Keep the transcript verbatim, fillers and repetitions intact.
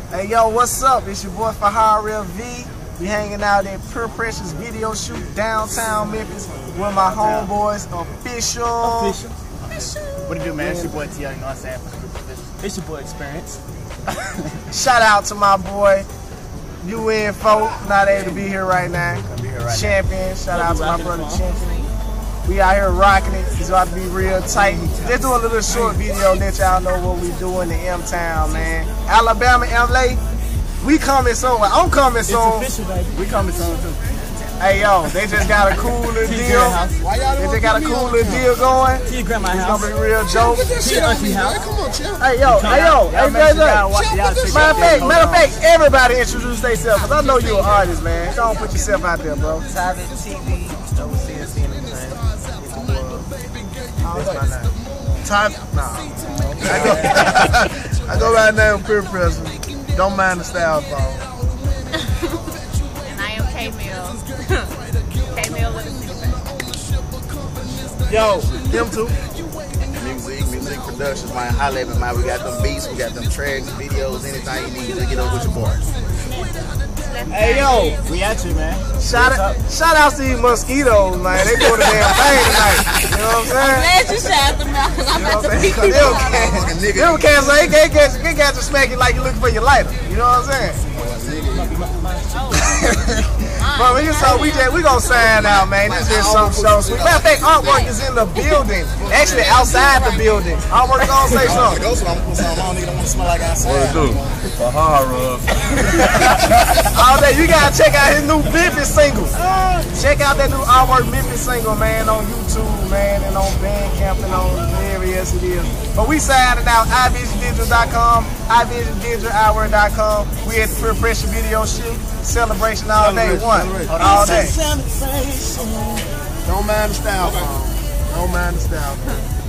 Hey yo, what's up? It's your boy Fahara V. We hanging out at Pure Precious Video Shoot downtown Memphis with my homeboys official. Official. Official. What do you do, man? It's your boy T R. You know what I'm saying? It's your boy Experience. Shout out to my boy U N folk, not able to be here right now. Be here right Champion. now. Shout out to my brother Champion. We out here rocking it. It's about to be real tight. Let's do a little short video, let y'all know what we do in the M-Town, man. Alabama, L A, we coming soon. I'm coming soon. It's official, baby. We coming soon, too. Hey, yo, they just got a cool little deal. They just got a cool little deal going. To your grandma's It's house. gonna be real dope. To your auntie house. Come on, chill. Hey, yo, hey, yo, hey, Jay Jay. Matter of fact, matter of fact, everybody introduce themselves, because I know you're an artist, man. Don't put yourself out there, bro. Tavis T V, overseas seeing anything. That's my name. Time. Nah. I go, I go by the name of Pure Precious. Don't mind the style phone. And I am K-Mill. K-Mill with a single. Yo, him too. Music, music productions, man. Holla at me, man. We got them beats, we got them tracks, videos, anything you need. Just get up with your boy. Hey, yo. We at you, man. Shout out, shout out to these mosquitoes, man. They doing the damn thing tonight. You know what I'm saying? Glad you shout them out, because I'm You know about what to I'm beat saying? people They up. don't care. They don't care, so they can't get, they got to smack you like you looking for your lighter. You know what I'm saying? But we just so we just we gonna sign out, man. This is some show. Sweet. Matter of fact, artwork is in the building. Actually, outside the building. Artwork gonna say something. Go, so I'm gonna put something on. Nigga don't want to smell like outside. What it do? Fahara. All day, you gotta check out his new Memphis single. Check out that new artwork Memphis single, man, on YouTube, man, and on Bandcamp and on various it is. But we signing out. i vision digital dot com, i vision digital hour dot com. We at the Pure Pressure Video Shoot. Celebration all day, one. All day. Don't mind the style phone. Don't mind the style phone.